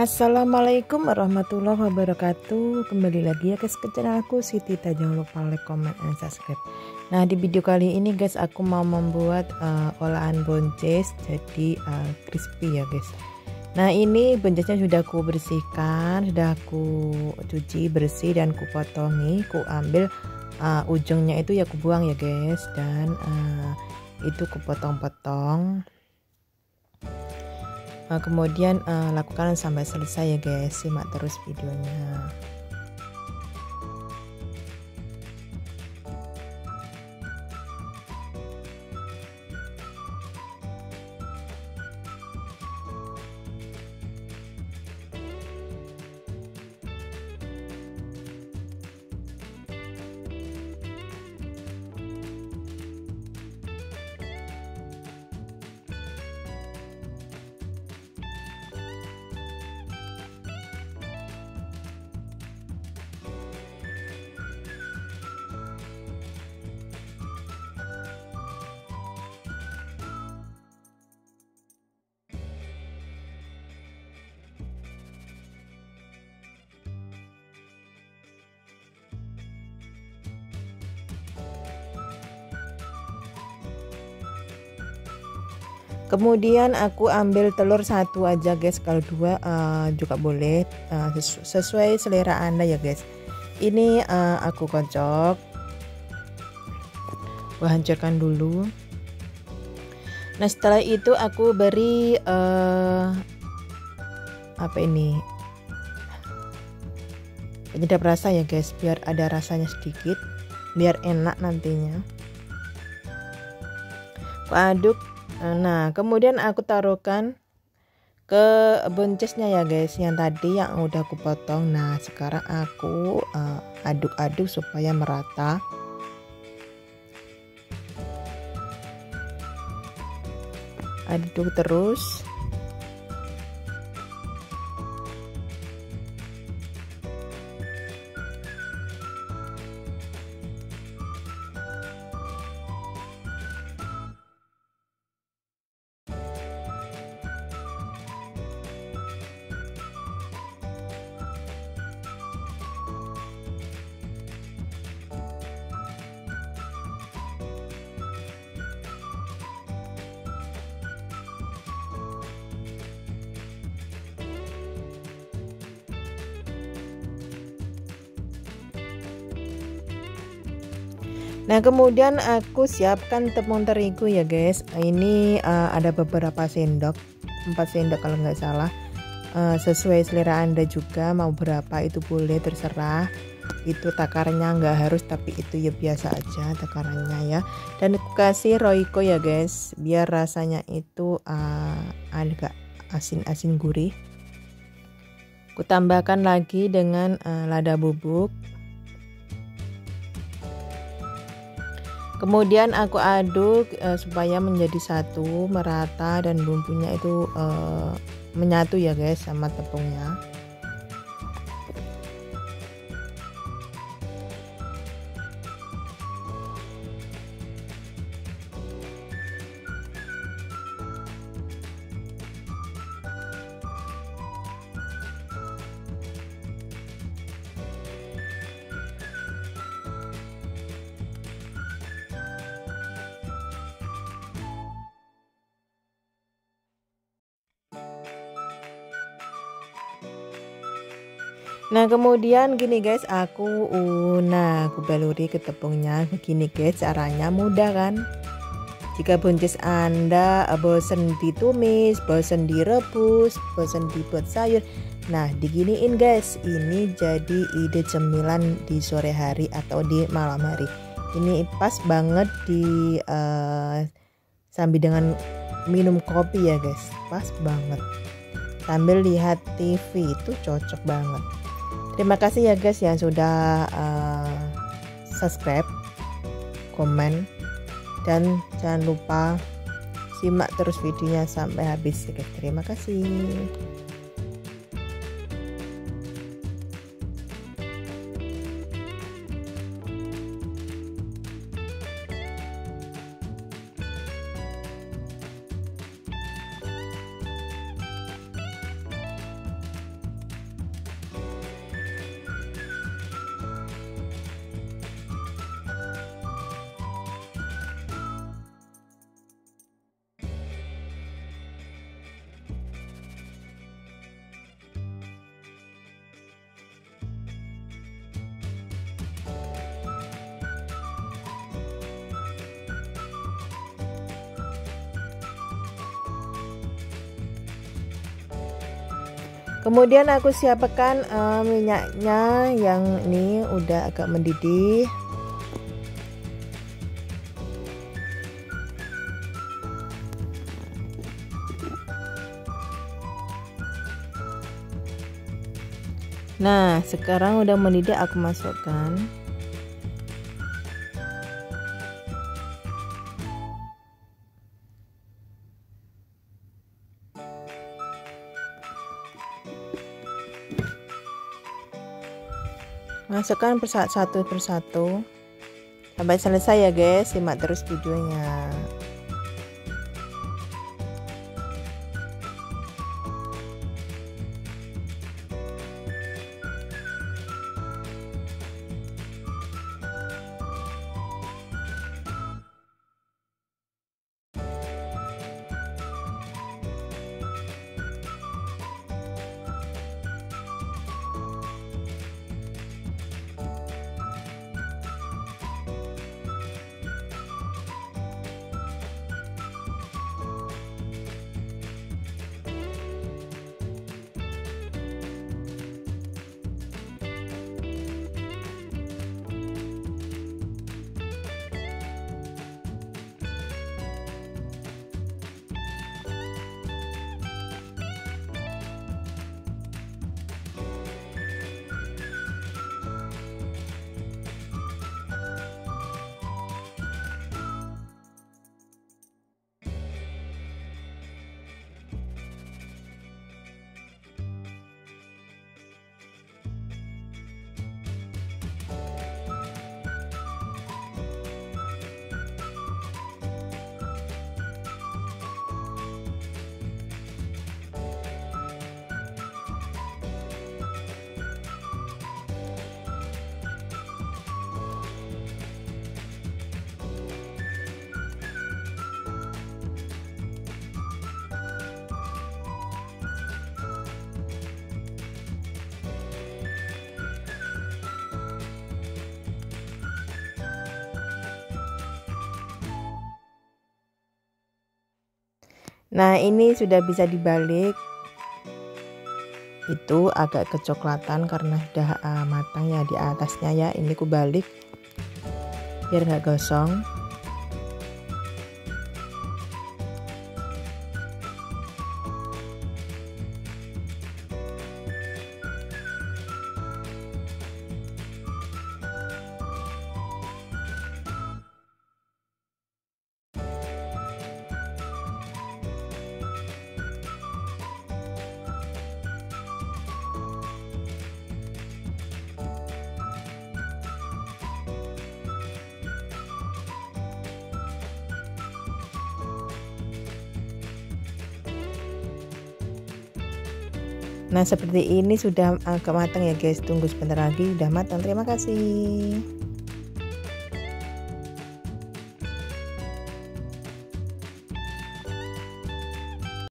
Assalamualaikum warahmatullahi wabarakatuh. Kembali lagi ya guys ke channel aku Siti. Jangan lupa like, comment, and subscribe. Nah di video kali ini guys aku mau membuat olahan bonces jadi crispy ya guys. Nah ini boncesnya sudah aku bersihkan, sudah aku cuci bersih dan ku potongi. Ku ambil ujungnya itu ya ku buang ya guys, dan itu ku potong-potong. Kemudian lakukan sampai selesai ya guys, simak terus videonya. Kemudian aku ambil telur satu aja guys, kalau dua juga boleh, sesuai selera anda ya guys. Ini aku kocok, aku hancurkan dulu. Nah setelah itu aku beri apa ini, penyedap rasa ya guys, biar ada rasanya sedikit, biar enak nantinya. Aku aduk. Nah kemudian aku taruhkan ke boncesnya ya guys, yang tadi yang udah aku potong. Nah sekarang aku aduk-aduk supaya merata. Aduk terus. Nah kemudian aku siapkan tepung terigu ya guys. Ini ada beberapa sendok, 4 sendok kalau nggak salah. Sesuai selera anda juga, mau berapa itu boleh, terserah. Itu takarannya nggak harus, tapi itu ya biasa aja takarannya ya. Dan aku kasih roiko ya guys, biar rasanya itu agak asin-asin gurih. Aku tambahkan lagi dengan lada bubuk. Kemudian aku aduk supaya menjadi satu, merata, dan bumbunya itu menyatu ya guys sama tepungnya. Nah kemudian gini guys, aku baluri ke tepungnya. Begini guys, caranya mudah kan. Jika bonces anda bosen ditumis, bosen direbus, bosen dibuat sayur, nah diginiin guys, ini jadi ide cemilan di sore hari atau di malam hari. Ini pas banget di sambil dengan minum kopi ya guys, pas banget sambil lihat TV, itu cocok banget. Terima kasih ya guys yang sudah subscribe, komen, dan jangan lupa simak terus videonya sampai habis ya guys. Terima kasih. Kemudian aku siapkan minyaknya yang ini udah agak mendidih. Nah, sekarang udah mendidih, aku masukkan. Masukkan satu persatu sampai selesai ya guys, simak terus videonya. Nah, ini sudah bisa dibalik. Itu agak kecoklatan karena sudah matang ya di atasnya ya. Ini ku balik biar nggak gosong. Nah, seperti ini sudah agak matang ya guys. Tunggu sebentar lagi, udah matang. Terima kasih.